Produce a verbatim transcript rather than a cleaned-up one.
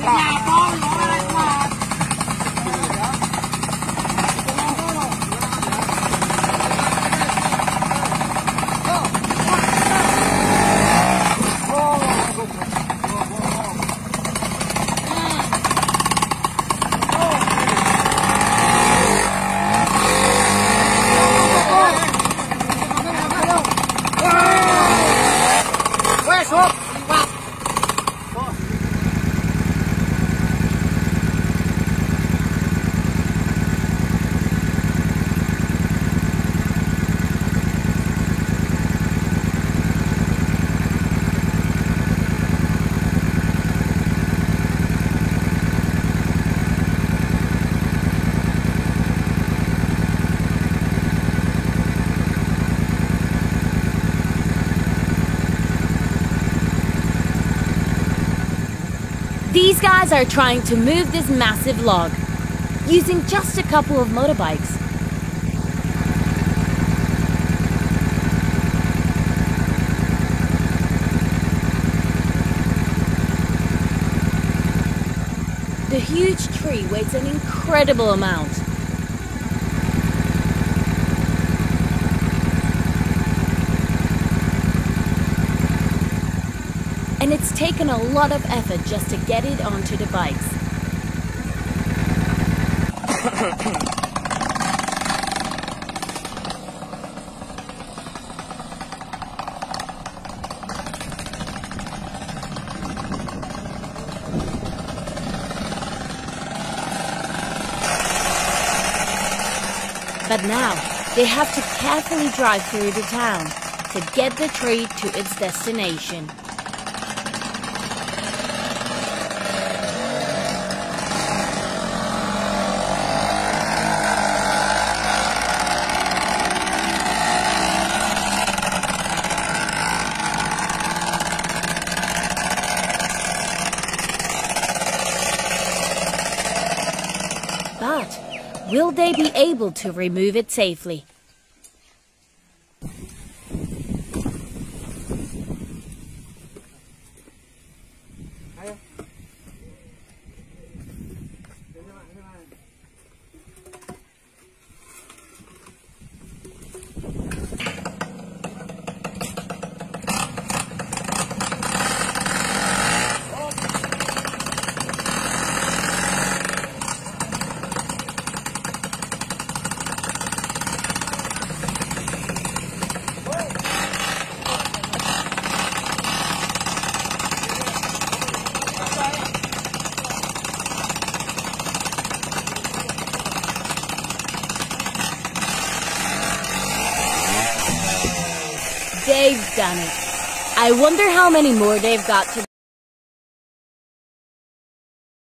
These guys are trying to move this massive log, using just a couple of motorbikes. The huge tree weighs an incredible amount. And it's taken a lot of effort just to get it onto the bikes. But now, they have to carefully drive through the town to get the tree to its destination. But will they be able to remove it safely? They've done it. I wonder how many more they've got to